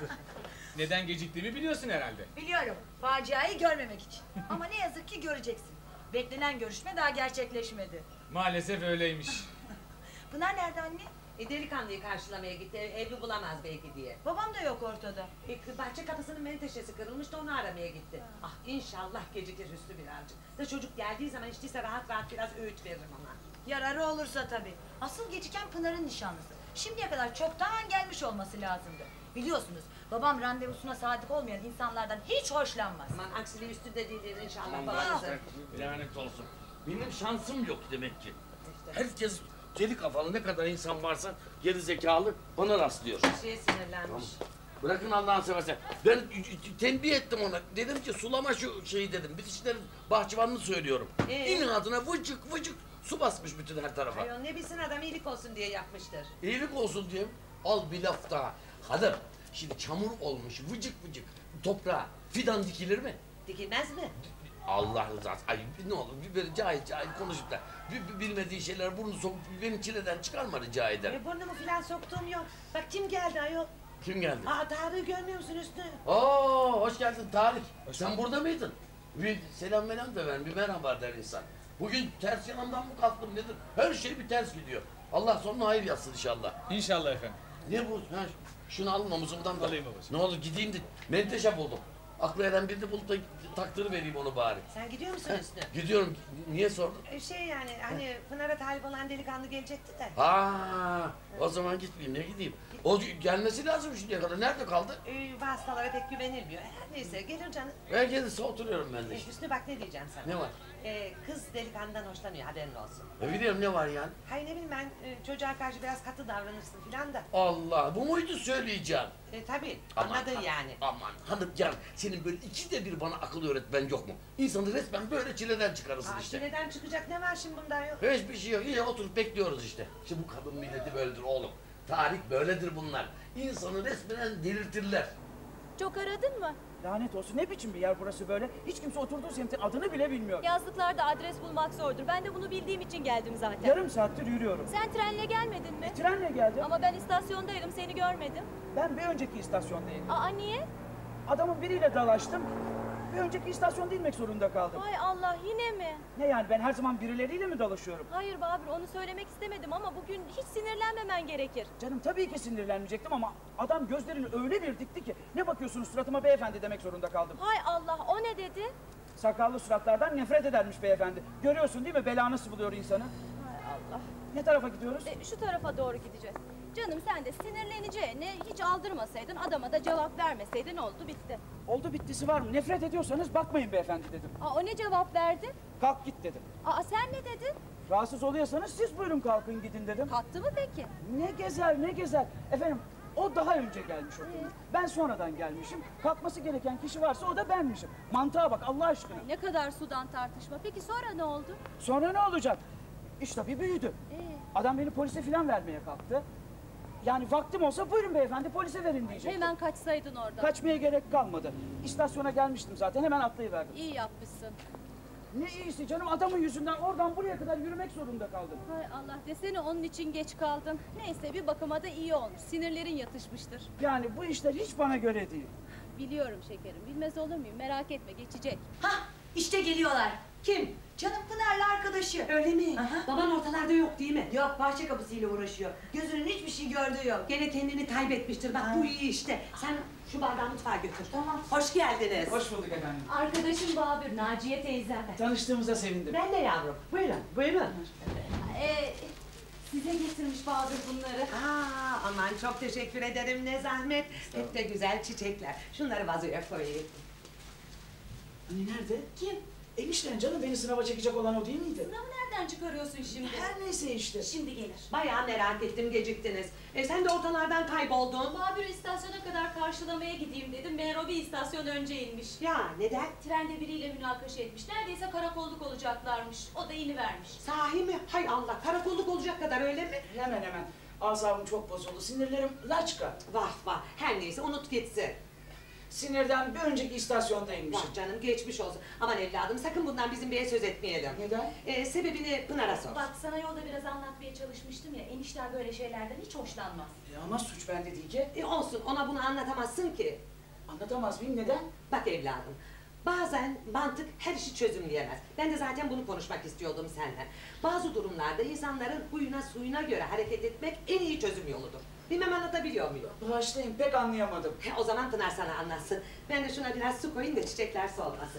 I: Neden geciktiğimi biliyorsun herhalde.
J: Biliyorum, faciayı görmemek için. Ama ne yazık ki göreceksin. Beklenen görüşme daha gerçekleşmedi.
I: Maalesef öyleymiş.
J: Pınar nerede anne?
B: E, delikanlıyı karşılamaya gitti, evli bulamaz belki diye.
J: Babam da yok ortada.
B: E, bahçe kapısının menteşesi kırılmış da onu aramaya gitti. Ah inşallah gecikir Hüsnü birazcık. Da çocuk geldiği zaman içtiyse rahat rahat biraz öğüt veririm ona.
J: Yararı olursa tabii. Asıl geciken Pınar'ın nişanlısı. Şimdiye kadar çoktan gelmiş olması lazımdı. Biliyorsunuz, babam randevusuna sadık olmayan insanlardan hiç hoşlanmaz.
B: Aman aksiliği üstünde değildir inşallah
A: Aman
B: babanızın.
A: lanet olsun. Benim şansım yok demek ki. Herkes deli kafalı, ne kadar insan varsa geri zekalı bana rastlıyor.
B: Bir şeye sinirlenmiş.
A: Bırakın Allah'ını seversen. Ben tembih ettim ona. Dedim ki sulama şu şeyi dedim. Bitişlerin bahçıvanını söylüyorum.
B: Ee?
A: İnadına vıcık vıcık su basmış bütün her tarafa.
B: Ayol ne bilsin adam iyilik olsun diye yapmıştır.
A: İyilik olsun diye al bir laf daha. Hanım şimdi çamur olmuş vıcık vıcık toprağa fidan dikilir mi?
B: Dikilmez mi?
A: Allah rızası. Ay ne olur bir böyle cahil cahil konuşup da bir, bir bilmediği şeyler burnunu sokup beni çileden çıkarma rica ederim.
B: E, burnumu filan soktuğum yok. Bak kim geldi ayol?
A: Kim geldi?
B: Aa Tarık'ı görmüyor musun Hüsnü?
A: Oo hoş geldin Tarık. Sen burada mıydın? Bir selam melam da ver, bir merhaba der insan. Bugün ters yanımdan mı kalktım nedir? Her şey bir ters gidiyor. Allah sonuna hayır yazsın inşallah.
I: İnşallah efendim.
A: Ne bu? Ha, şunu alın omuzumdan da.
I: Alayım babacığım.
A: Ne olur gideyim de menteşe buldum. Aklı eren birini bulup da taktığını vereyim onu bari.
B: Sen gidiyor musun
A: Ha,
B: Hüsnü?
A: gidiyorum. Niye sordun?
B: E, şey yani hani Pınar'a talip olan delikanlı gelecekti de.
A: Ha, o zaman gitmeyeyim. Ne gideyim? O gelmesi lazım şimdiye kadar. Nerede kaldı?
B: E, vasıtalara pek güvenilmiyor. Her neyse gelir canım.
A: Ben gelirse oturuyorum ben de
B: E,
A: işte.
B: Hüsnü bak ne diyeceğim sana.
A: Ne var?
B: E, kız delikanlıdan hoşlanıyor haberin olsun.
A: E biliyorum ne var yani?
B: Hay ne bileyim ben e, çocuğa karşı biraz katı davranırsın filan da.
A: Allah, bu muydu söyleyeceğim?
B: E, tabii
A: Aman,
B: anladın
A: aman,
B: yani.
A: Aman hanımcan, senin böyle ikide bir bana akıl öğretmen yok mu? İnsanı resmen böyle çileden çıkarırsın
B: Aa,
A: işte.
B: çileden çıkacak ne var şimdi bundan yok?
A: Hiçbir şey yok. Yine oturup bekliyoruz işte. Şimdi bu kadın milleti böyledir oğlum. Tarih böyledir bunlar. İnsanı resmen delirtirler.
F: Çok aradın mı?
G: Lanet olsun, ne biçim bir yer burası böyle? Hiç kimse oturduğu semtin adını bile bilmiyor.
F: Yazlıklarda adres bulmak zordur. Ben de bunu bildiğim için geldim zaten.
G: Yarım saattir yürüyorum.
F: Sen trenle gelmedin mi?
G: E, trenle geldim.
F: Ama ben istasyondaydım, seni görmedim.
G: Ben bir önceki istasyondaydım.
F: Aa niye?
G: Adamın biriyle dalaştım. Bir önceki istasyonda inmek zorunda kaldım.
F: Hay Allah, yine mi?
G: Ne yani, ben her zaman birileriyle mi dalaşıyorum?
F: Hayır Babür, onu söylemek istemedim ama bugün hiç sinirlenmemen gerekir.
G: Canım tabii ki sinirlenmeyecektim ama adam gözlerini öyle bir dikti ki ne bakıyorsunuz suratıma beyefendi demek zorunda kaldım.
F: Hay Allah, o ne dedi?
G: Sakallı suratlardan nefret edermiş beyefendi. Görüyorsun değil mi, bela nasıl buluyor insanı?
F: Hay Allah.
G: Ne tarafa gidiyoruz?
F: E, şu tarafa doğru gideceğiz. Canım sen de sinirleneceğine hiç aldırmasaydın, adama da cevap vermeseydin oldu bitti.
G: Oldu bittisi var mı? Nefret ediyorsanız bakmayın beyefendi dedim.
F: Aa, o ne cevap verdi?
G: Kalk git dedim.
F: Aa sen ne dedin?
G: Rahatsız oluyorsanız siz buyurun kalkın gidin dedim.
F: Kalktı mı peki?
G: Ne gezer ne gezer. Efendim o daha önce gelmiş oturmuş. Ben sonradan gelmişim. Kalkması gereken kişi varsa o da benmişim. Mantığa bak Allah aşkına.
F: Ne kadar sudan tartışma. Peki sonra ne oldu?
G: Sonra ne olacak? İş tabii büyüdü.
F: Ee?
G: Adam beni polise filan vermeye kalktı. Yani vaktim olsa buyurun beyefendi polise verin diyecektim.
F: Hemen kaçsaydın oradan.
G: Kaçmaya gerek kalmadı. İstasyona gelmiştim zaten, hemen atlayıverdim.
F: İyi yapmışsın.
G: Ne iyisi canım, adamın yüzünden oradan buraya kadar yürümek zorunda kaldım.
F: Hay Allah, desene onun için geç kaldın. Neyse, bir bakıma da iyi olmuş. Sinirlerin yatışmıştır.
G: Yani bu işler hiç bana göre değil.
F: Biliyorum şekerim. Bilmez olur muyum? Merak etme, geçecek.
J: Hah işte geliyorlar.
B: Kim?
J: Canım Pınar'la arkadaşı.
B: Öyle mi?
J: Aha.
B: Baban ortalarda yok değil mi?
J: Yok, bahçe kapısıyla uğraşıyor. Gözünün hiçbir şey gördüğü yok.
B: Gene kendini kaybetmiştir. Bak bu iyi işte. Sen şu bardağı mutfağa götür.
J: Tamam.
B: Hoş geldiniz.
G: Hoş bulduk efendim.
F: Arkadaşım Babür, Naciye teyzem.
G: Tanıştığımıza sevindim.
B: Ben de yavrum. Buyurun, buyurun.
F: Ee, size getirmiş Babür bunları.
B: Aa, aman çok teşekkür ederim, ne zahmet. Hep de güzel çiçekler. Şunları vazoya koyayım.
G: Hani nerede?
F: Kim?
G: Enişten canım, beni sınava çekecek olan o değil miydi?
F: Sınavı nereden çıkarıyorsun şimdi?
G: Her neyse işte.
F: Şimdi gelir.
B: Bayağı merak ettim, geciktiniz. E sen de ortalardan kayboldun.
F: Babür istasyona kadar karşılamaya gideyim dedim. Meğer o bir istasyon önce inmiş.
B: Ya neden?
F: Trende biriyle münakaşa etmiş. Neredeyse karakolluk olacaklarmış. O da inivermiş.
B: Sahi mi? Hay Allah, karakolluk olacak kadar öyle mi?
G: Hemen hemen. Asabım çok bozuldu. Sinirlerim laçka.
B: Vah vah, her neyse unut gitsin.
G: Sinirden bir önceki istasyondaymışım.
B: Vah canım, geçmiş olsun. Aman evladım, sakın bundan bizim beye söz etmeyelim.
G: Neden?
B: Ee, sebebini Pınar'a sor.
F: Bak sana yolda biraz anlatmaya çalışmıştım ya. Enişten böyle şeylerden hiç hoşlanmaz.
G: E ama suç bende değil ki.
B: E olsun, ona bunu anlatamazsın ki.
G: Anlatamaz mıyım? Neden?
B: Bak evladım, bazen mantık her işi çözümleyemez. Ben de zaten bunu konuşmak istiyordum seninle. Bazı durumlarda insanların huyuna suyuna göre hareket etmek en iyi çözüm yoludur. Bilmem anlatabiliyor muyum?
G: Bağışlayın, pek anlayamadım.
B: He, o zaman Pınar sana anlatsın. Ben de şuna biraz su koyayım da çiçekler solmasın.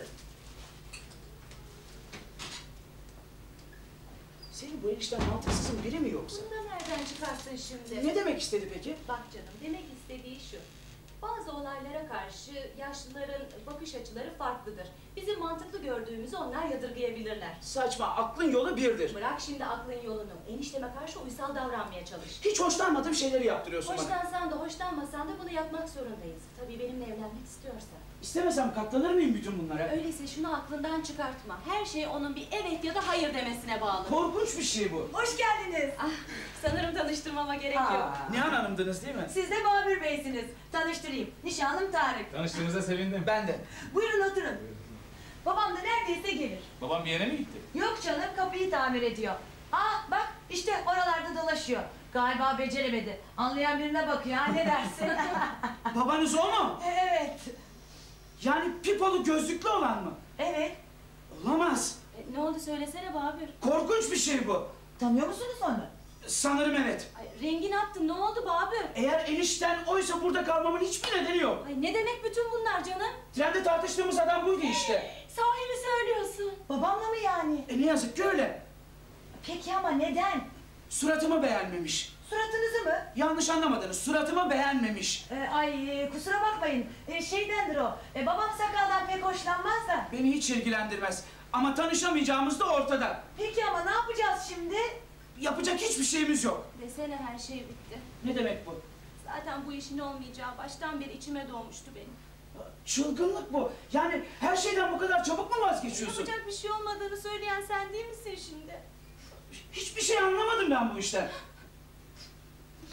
G: Senin bu enişten mantıksızın biri mi yoksa?
F: Bunu da nereden çıkarttın şimdi?
G: Ne demek istedi peki?
F: Bak canım, demek istediği şu. Bazı olaylara karşı yaşlıların bakış açıları farklıdır. Bizim mantıklı gördüğümüzü onlar yadırgayabilirler.
G: Saçma, aklın yolu birdir.
F: Bırak şimdi aklın yolunu. Enişteme karşı uysal davranmaya çalış.
G: Hiç hoşlanmadığım şeyleri yaptırıyorsun bana.
F: Hoşlansan da hoşlanmasan da bunu yapmak zorundayız. Tabii benimle evlenmek istiyorsan.
G: İstemesem katlanır mıyım bütün bunlara?
F: Öyleyse şunu aklından çıkartma. Her şey onun bir evet ya da hayır demesine bağlı.
G: Korkunç bir şey bu.
J: Hoş geldiniz.
F: Ah, sanırım tanıştırmama gerek yok.
B: Aa.
G: Nihan Hanım'dınız değil mi?
J: Siz de Babür Bey'siniz. Tanıştırayım. Nişanlım Tarık.
I: Tanıştığımıza sevindim.
G: Ben de.
J: Buyurun oturun. Babam da neredeyse gelir.
I: Babam bir yere mi gitti?
J: Yok canım, kapıyı tamir ediyor. Aa bak işte oralarda dolaşıyor. Galiba beceremedi. Anlayan birine bakıyor ha, ne dersin?
G: Babanız o mu?
J: Evet.
G: Yani pipolu gözlüklü olan mı?
J: Evet.
G: Olamaz.
F: E, ne oldu söylesene Babür.
G: Korkunç bir şey bu.
J: Tanıyor musunuz onu?
G: Sanırım evet.
F: Ay, rengi ne yaptın? Ne oldu Babür?
G: Eğer enişten oysa burada kalmamın hiçbir nedeni yok.
F: Ay, ne demek bütün bunlar canım?
G: Trende tartıştığımız adam buydu işte.
F: Sahi mi söylüyorsun?
J: Babamla mı yani?
G: E ne yazık ki öyle.
J: Peki ama neden?
G: Suratımı beğenmemiş.
J: Suratınızı mı?
G: Yanlış anlamadınız. Suratımı beğenmemiş.
J: Ee, ay e, kusura bakmayın. Ee, şeydendir o. E, babam sakaldan pek hoşlanmaz da.
G: Beni hiç ilgilendirmez. Ama tanışamayacağımız da ortada.
J: Peki ama ne yapacağız şimdi?
G: Yapacak hiçbir şeyimiz yok.
F: Desene her şey bitti.
G: Ne demek bu?
F: Zaten bu işin olmayacağı baştan beri içime doğmuştu benim.
G: Çılgınlık bu. Yani her şeyden bu kadar çabuk mu vazgeçiyorsun?
F: Yapacak bir şey olmadığını söyleyen sen değil misin şimdi?
G: Hiçbir şey anlamadım ben bu işten.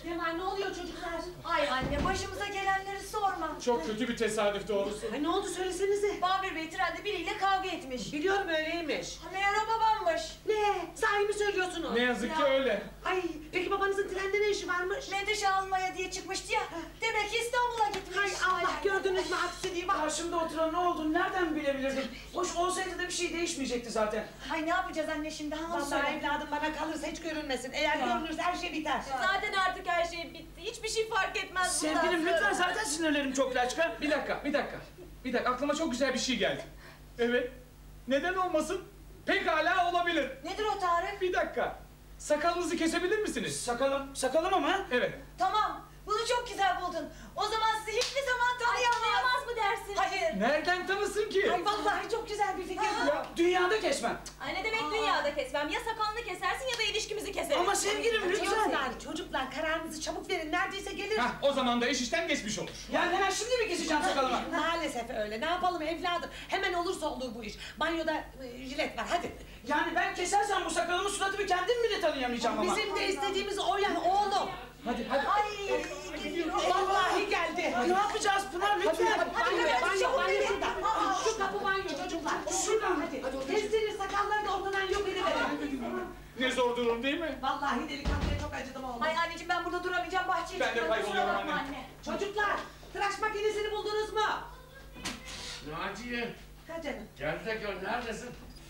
B: Ne var, ne oluyor çocuklar?
J: Ay anne başımıza gelenleri sorma.
I: Çok kötü bir tesadüf doğrusu.
B: Ay ne oldu söylesenize.
J: Babür Bey trende biriyle kavga etmiş.
B: Biliyorum öyleymiş.
J: Meğer o babammış.
B: Ne? Sahi mi söylüyorsunuz?
I: Ne yazık ki
J: Ya.
I: öyle.
B: Ay peki babanızın trende ne işi varmış?
J: Menteşe almaya diye çıkmıştı ya. Demek ki İstanbul'a gitmiş.
B: Hay Allah, gördünüz mü aksiliği bak.
G: Karşımda oturan ne olduğunu nereden bilebilirdim? Hoş olsaydı da bir şey değişmeyecekti zaten.
J: Ay ne yapacağız anne şimdi? Ha, onu
B: Vallahi
J: söyle.
B: evladım bana kalırsa hiç görünmesin. Eğer görünürse her şey biter.
F: Zaten artık her şey bitti. Hiçbir şey fark etmez bundan
G: Sevgilim
F: sonra.
G: lütfen, zaten sinirlerim çok laçka.
I: Bir dakika, bir dakika. Bir dakika, aklıma çok güzel bir şey geldi. Evet, neden olmasın? Pekala olabilir.
J: Nedir o Tarık?
I: Bir dakika, sakalınızı kesebilir misiniz?
G: Sakalım, sakalım ama.
I: Evet.
J: Tamam. Bunu çok güzel buldun. O zaman sizi hiçbir zaman tanıyamaz.
F: Anlayamaz mı dersin?
J: Hayır.
I: Nereden tanısın ki?
B: Ay vallahi çok güzel bir fikir bu.
G: Ya, dünyada kesmem.
F: Ay ne demek dünyada kesmem? Ya sakalını kesersin ya da ilişkimizi keseriz.
G: Ama sevgilim lütfen.
B: Çocuklar, çocuklar kararınızı çabuk verin. Neredeyse gelir.
I: Hah, o zaman da iş işten geçmiş olur.
G: Yani hemen şimdi mi keseceğim sakalımı?
B: Maalesef öyle. Ne yapalım evladım? Hemen olursa olur bu iş. Banyoda e, jilet var hadi.
G: Yani ben kesersem bu sakalımı, suratımı kendim bile tanıyamayacağım ama.
B: Bizim de istediğimiz o ya oğlum.
G: Hadi hadi.
J: Ay geliyor.
B: Vallahi geldi.
G: Ne yapacağız Pınar lütfen?
B: Banyo, banyo, banyo şurada. Şu kapı banyo çocuklar.
G: Şuradan.
B: Hadi. Kestirin sakalları da ortadan yok ediverin.
I: Ne zor durum değil mi?
B: Vallahi delikanlıya çok acıdım oğlum.
J: Ay anneciğim ben burada duramayacağım. Bahçeye
I: Ben de
J: çıkıyorum. Kusura
I: kayboluyorum
J: bakma
I: anne.
B: Çocuklar, tıraş makinesini buldunuz mu?
A: Naciye,
B: Ha canım.
A: gel de gör, neredesin?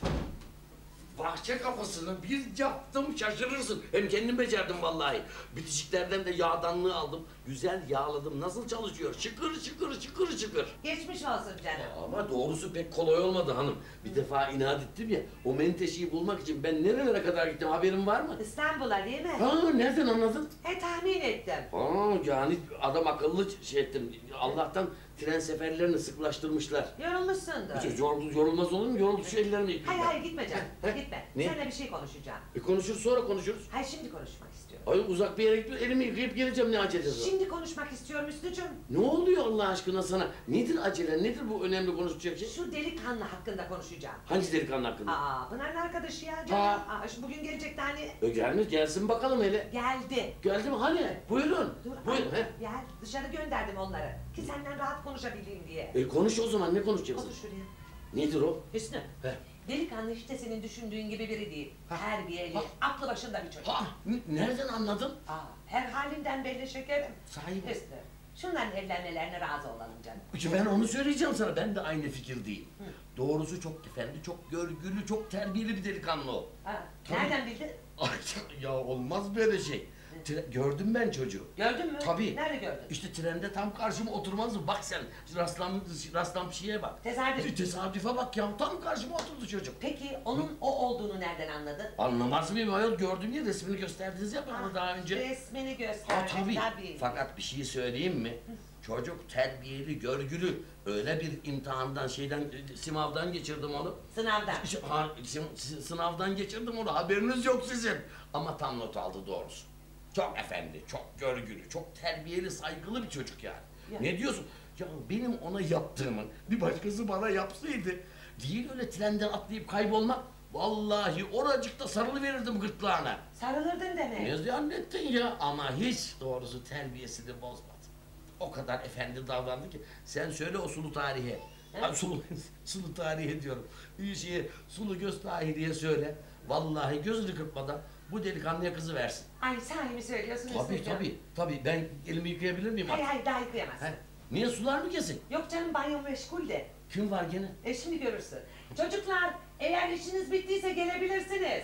A: Bahçe kapısını bir yaptım, şaşırırsın. Hem kendim becerdim vallahi. Bitişiklerden de yağdanlığı aldım. Güzel yağladım. Nasıl çalışıyor? Şıkır şıkır şıkır şıkır.
B: Geçmiş olsun canım.
A: Ama doğrusu pek kolay olmadı hanım. Bir defa inat ettim ya, o menteşeyi bulmak için ben nerelere kadar gittim, haberin var mı?
B: İstanbul'a değil mi?
A: Ha, nereden anladın?
B: He tahmin ettim.
A: Aa, yani adam akıllı şey ettim. Allah'tan tren seferlerini sıklaştırmışlar.
B: Yorulmuşsundur.
A: Yorul, yorulmaz olur mu? Yoruldu şu ellerimi yıkayayım
B: Hayır
A: ben.
B: hayır gitme canım.
A: Heh,
B: Gitme.
A: ne?
B: Seninle bir şey konuşacağım.
A: E konuşuruz, sonra konuşuruz.
B: Hayır şimdi konuşmak istiyorum.
A: Hayır, uzak bir yere gitme, elimi yıkayıp geleceğim, ne acelesi var?
B: Şimdi konuşmak istiyorum Üstücüğüm.
A: Ne oluyor Allah aşkına sana? Nedir acele, nedir bu önemli konuşacak şey?
B: Şu delikanlı hakkında konuşacağım.
A: Hangi delikanlı hakkında?
B: Aa Pınar'ın arkadaşı ya canım.
A: Ha.
B: Aa, şu bugün gelecekti hani.
A: E gelmiş, gelsin bakalım hele.
B: Geldi.
A: Geldi mi? Hani? Buyurun.
B: Dur,
A: Buyurun.
B: ay,
A: He.
B: Gel dışarı gönderdim onları. Ki senden rahat konuşabileyim diye.
A: E konuş o zaman, ne konuşacaksın?
B: Otur şuraya.
A: Nedir o?
B: Hüsnü.
A: He.
B: Delikanlı işte senin düşündüğün gibi biri değil.
A: Ha.
B: Terbiyeli,
A: Ha.
B: aklı başında bir çocuk.
A: Ha, n- nereden anladın?
B: Aa, her halinden belli şekerim.
A: Sahi mi?
B: Hüsnü. Şunların evlenmelerine razı olalım canım.
A: Çünkü ben onu söyleyeceğim sana, ben de aynı fikirdeyim. Doğrusu çok efendi, çok görgülü, çok terbiyeli bir delikanlı o.
B: Ha,
A: Tabii.
B: nereden bildin?
A: Ay ya, olmaz böyle şey. Tre- gördüm ben çocuğu.
B: Gördün mü?
A: Tabii.
B: Nerede gördün?
A: İşte trende tam karşıma oturmaz mı? Bak sen, rastlam, rastlantıya bak.
B: Tesadüf.
A: Tesadüfe bak ya, tam karşıma oturdu çocuk.
B: Peki onun o olduğunu nereden anladın?
A: Anlamaz mıyım ayol, gördüm ya, resmini gösterdiniz ya bana daha önce.
B: Resmini
A: Ha
B: gösterdik
A: tabii.
B: tabii.
A: Fakat bir şey söyleyeyim mi? Çocuk terbiyeli, görgülü. Öyle bir imtihandan, şeyden, simavdan geçirdim onu.
B: Sınavdan.
A: İşte, ha, sim- s- sınavdan geçirdim onu, haberiniz yok sizin. Ama tam not aldı doğrusu. Çok efendi, çok görgülü, çok terbiyeli, saygılı bir çocuk yani.
B: Ya.
A: Ne diyorsun? Ya benim ona yaptığımı bir başkası bana yapsaydı, değil öyle trenden atlayıp kaybolmak, vallahi oracıkta sarılıverirdim gırtlağına.
B: Sarılırdın demek.
A: Ne zannettin ya? Ama hiç doğrusu terbiyesini bozmadı. O kadar efendi davrandı ki, sen söyle o sulu tarihe. Ay, sulu, sulu tarihe diyorum. Bir şeye, sulu göz tahiriye söyle. Vallahi gözünü kırpmadan bu delikanlıya kızı versin.
B: Ay sahi mi söylüyorsun
A: Tabii
B: Hüsnü'cüğüm?
A: tabii, tabii. Ben elimi yıkayabilir miyim
B: Hayır
A: artık?
B: hayır daha yıkayamazsın.
A: He? Niye, sular mı kesin?
B: Yok canım banyo meşgul de.
A: Kim var gene?
B: E şimdi görürsün. Çocuklar eğer işiniz bittiyse gelebilirsiniz.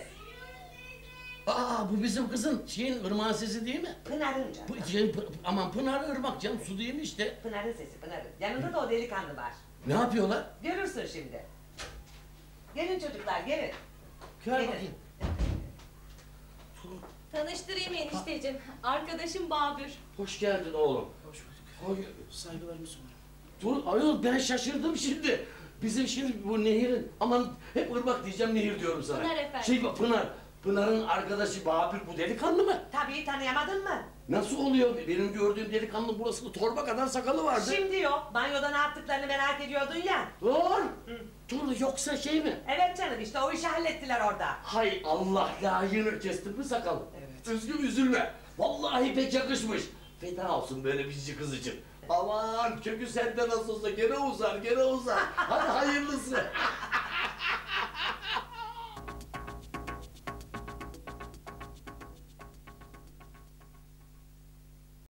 A: Aa, bu bizim kızın şeyin, ırmağın sesi değil mi?
B: Pınar'ın canım.
A: Bu, şey, P- aman Pınar ırmak canım, su değil mi işte?
B: Pınar'ın sesi Pınar'ın. Yanında da o delikanlı var.
A: Ne yapıyorlar?
B: Görürsün şimdi. Gelin çocuklar gelin.
A: Gel
B: Gelin.
A: bakayım.
F: Tanıştırayım enişteciğim. Arkadaşım Babür.
A: Hoş geldin oğlum.
G: Hoş bulduk.
A: Ay,
G: Saygılarımı sunarım.
A: dur ayol, ben şaşırdım şimdi. Bizim şimdi bu nehirin, aman hep ırmak diyeceğim, nehir diyorum sana.
F: Pınar efendim.
A: Şey bak, Pınar. Pınar'ın arkadaşı Babür bu delikanlı mı?
B: Tabii tanıyamadın mı?
A: Nasıl oluyor? Benim gördüğüm delikanlı burasında torba kadar sakalı vardı.
B: Şimdi yok. Banyoda ne yaptıklarını merak ediyordun ya.
A: Dur! Dur, yoksa şey mi?
B: Evet canım işte o işi hallettiler orada.
A: Hay Allah, layığını kestin mi sakalı?
B: Evet.
A: Üzgün, üzülme. Vallahi pek yakışmış. Feda olsun böyle bir cici kız için. Aman kökü sende nasıl olsa gene uzar gene uzar. Hadi hayırlısı.